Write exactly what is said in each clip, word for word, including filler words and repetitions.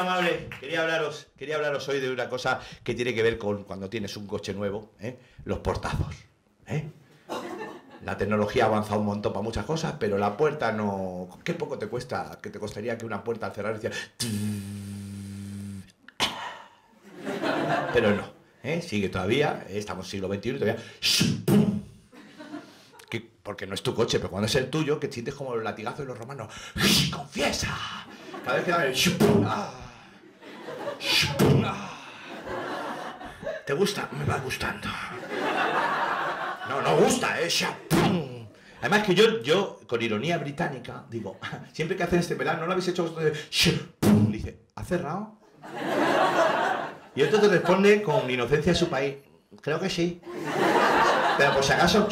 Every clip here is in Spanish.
amable, quería hablaros, quería hablaros hoy de una cosa que tiene que ver con cuando tienes un coche nuevo, ¿eh? Los portazos, ¿eh? La tecnología ha avanzado un montón para muchas cosas, pero la puerta no... ¿Qué poco te cuesta, que te costaría que una puerta al cerrar decía... Pero no, ¿eh? Sigue todavía, ¿eh? Estamos en siglo veintiuno y todavía... Que, porque no es tu coche, pero cuando es el tuyo, que sientes como los latigazos de los romanos. ¡Confiesa! Cada vez que da el... ¿Te gusta? Me va gustando. No, no gusta, ¿eh? Además que yo, yo, con ironía británica, digo, siempre que hacen este verano, ¿no lo habéis hecho vosotros de... Dice, ¿ha cerrado? Y otro te responde con inocencia de su país, creo que sí. Pero por si acaso...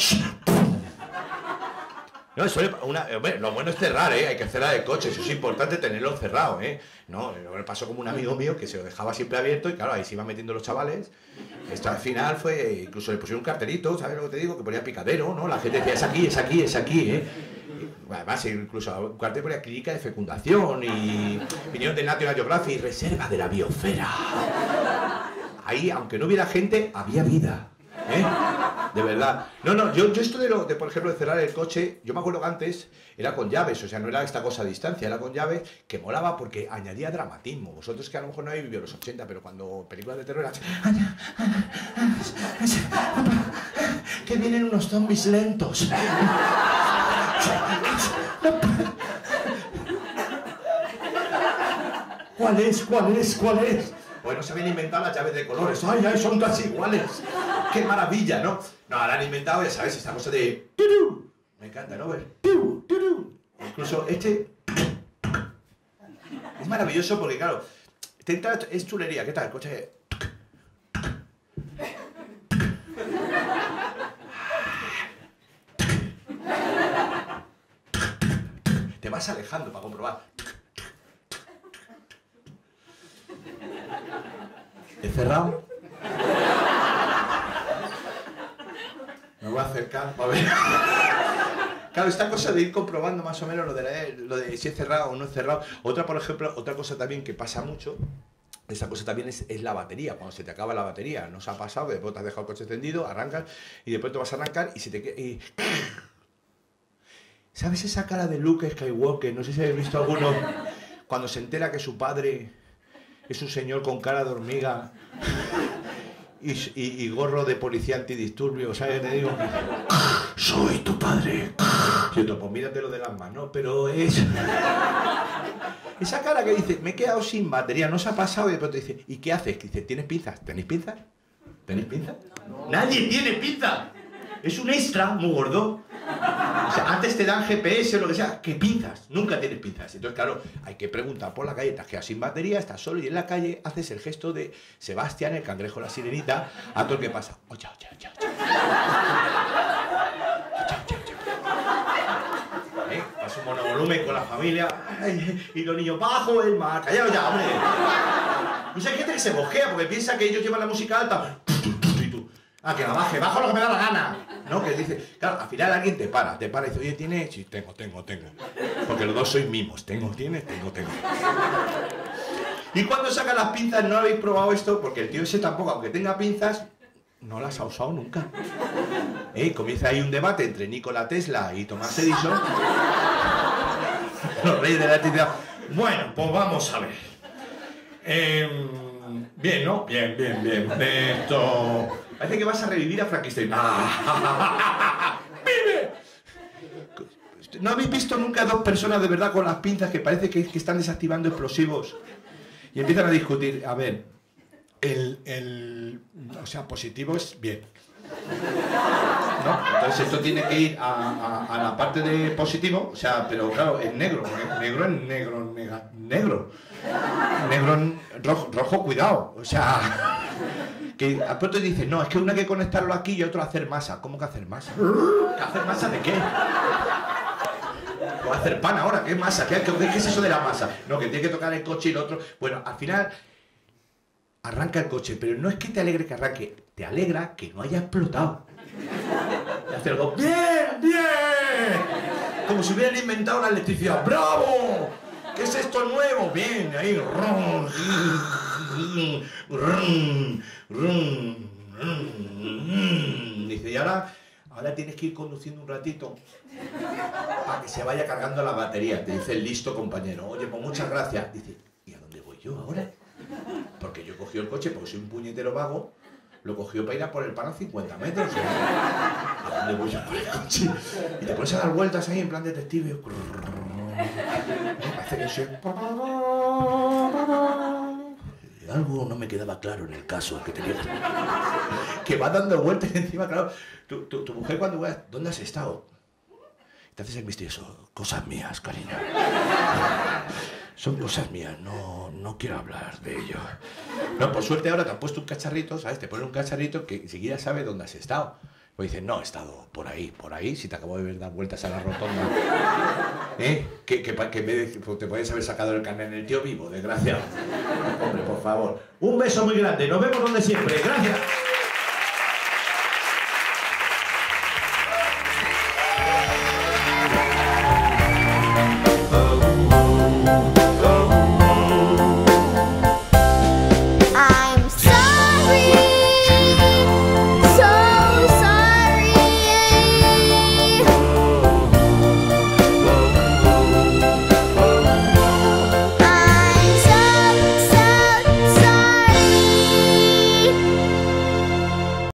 No, suele, una, hombre, lo bueno es cerrar, ¿eh? Hay que cerrar el coche, eso es importante tenerlo cerrado, ¿eh? No, me pasó como un amigo mío que se lo dejaba siempre abierto y claro, ahí se iban metiendo los chavales. Esto al final fue, incluso le pusieron un cartelito, ¿sabes lo que te digo? Que ponía picadero, ¿no? La gente decía, es aquí, es aquí, es aquí, ¿eh? Y, además, incluso un cartel ponía clínica de fecundación y vinieron de National Geographic, reserva de la biosfera. Ahí, aunque no hubiera gente, había vida, ¿eh? De verdad. No, no, yo, yo esto de, lo, de, por ejemplo, de cerrar el coche, yo me acuerdo que antes era con llaves, o sea, no era esta cosa a distancia, era con llaves, que molaba porque añadía dramatismo. Vosotros que a lo mejor no habéis vivido los ochenta, pero cuando películas de terror eran... que vienen unos zombies lentos. ¿Cuál es? ¿Cuál es? ¿Cuál es? Bueno, se habían inventado las llaves de colores. ¡Ay, ay, son casi iguales! ¡Qué maravilla!, ¿no? No, ahora han inventado, ya sabes, esta cosa de... Me encanta, ¿no? Incluso este... Es maravilloso porque, claro, te entra, es chulería. ¿Qué tal? El coche... Te vas alejando para comprobar. ¿He cerrado? Me voy a acercar para ver. Claro, esta cosa de ir comprobando más o menos lo de, la, lo de si he cerrado o no he cerrado. Otra, por ejemplo, otra cosa también que pasa mucho, esta cosa también es, es la batería. Cuando se te acaba la batería, nos ha pasado que después te has dejado el coche encendido, arrancas y después te vas a arrancar y se te queda... Y... ¿Sabes esa cara de Luke Skywalker? No sé si habéis visto alguno cuando se entera que su padre es un señor con cara de hormiga y, y, y gorro de policía antidisturbios, ¿sabes? Te digo, soy tu padre. Y otro, pues míratelo de las manos, pero es... Esa cara que dice, me he quedado sin batería, no se ha pasado, y después te dice, ¿y qué haces? Que dice, ¿tienes pinzas? ¿Tenéis pinzas? ¿Tenéis pinzas? No. ¡Nadie tiene pinzas! Es un extra muy gordo. O sea, antes te dan G P S o lo que sea, ¿qué pinzas? Nunca tienes pinzas. Entonces, claro, hay que preguntar por la calle, te has quedado sin batería, estás solo y en la calle haces el gesto de Sebastián, el cangrejo, la sirenita, a todo el que pasa. Oye, oye, oye, oye. ¿Eh? Vas un monovolumen con la familia, ay, y los niños bajo el mar, callado ya, hombre. Y hay gente que se bojea porque piensa que ellos llevan la música alta. Y tú, ah, que la baje, bajo lo que me da la gana. ¿No? Que dice, claro, al final alguien te para, te para y dice, oye, ¿tienes? Sí, tengo, tengo, tengo. Porque los dos sois mimos, tengo, ¿tienes? Tengo, tengo. Y cuando sacan las pinzas, no habéis probado esto, porque el tío ese tampoco, aunque tenga pinzas, no las ha usado nunca. ¿Eh? Comienza ahí un debate entre Nikola Tesla y Thomas Edison. Los reyes de la electricidad. Bueno, pues vamos a ver. Eh, bien, ¿no? Bien, bien, bien. Esto... Parece que vas a revivir a Frankenstein. ¡Vive! ¿No habéis visto nunca dos personas de verdad con las pinzas que parece que, que están desactivando explosivos? Y empiezan a discutir. A ver, el, el... O sea, positivo es bien. ¿No? Entonces esto tiene que ir a, a, a la parte de positivo, o sea, pero claro, es negro, negro es negro, nega, negro, negro, rojo, rojo, cuidado, o sea, que a pronto dice, no, es que una hay que conectarlo aquí y otro hacer masa. ¿Cómo que hacer masa? ¿Que hacer masa de qué? ¿O hacer pan ahora? ¿Qué masa? ¿Qué, qué, qué es eso de la masa? No, que tiene que tocar el coche y el otro. Bueno, al final arranca el coche, pero no es que te alegre que arranque, te alegra que no haya explotado. Y hace algo, ¡bien, bien! Como si hubieran inventado la electricidad. ¡Bravo! ¡Qué ¿Qué es esto nuevo? Bien, ahí. Rum, rum, rum, rum. Dice, y ahora, ahora tienes que ir conduciendo un ratito para que se vaya cargando la batería. Te dice el listo compañero. Oye, pues muchas gracias. Dice, ¿y a dónde voy yo ahora? Porque yo cogí el coche, porque soy un puñetero vago, lo cogió para ir a por el pan a cincuenta metros. ¿A dónde voy yo por el coche? Y te pones a dar vueltas ahí en plan detective. Hace que se... Algo no me quedaba claro en el caso que tenía. Que va dando vueltas encima, claro. Tu, tu, tu mujer cuando va, ¿dónde has estado? Te haces el misterioso. Cosas mías, cariño. Son cosas mías, no, no quiero hablar de ello. No, por suerte ahora te han puesto un cacharrito, ¿sabes? Te ponen un cacharrito que enseguida sabe dónde has estado. Pues dices, no, he estado por ahí, por ahí, si te acabo de ver dar vueltas a la rotonda. ¿Eh? Que, que, que en vez de, pues te podías haber sacado el carnet en el tío vivo, desgraciado. Hombre, por favor. Un beso muy grande, nos vemos donde siempre, gracias.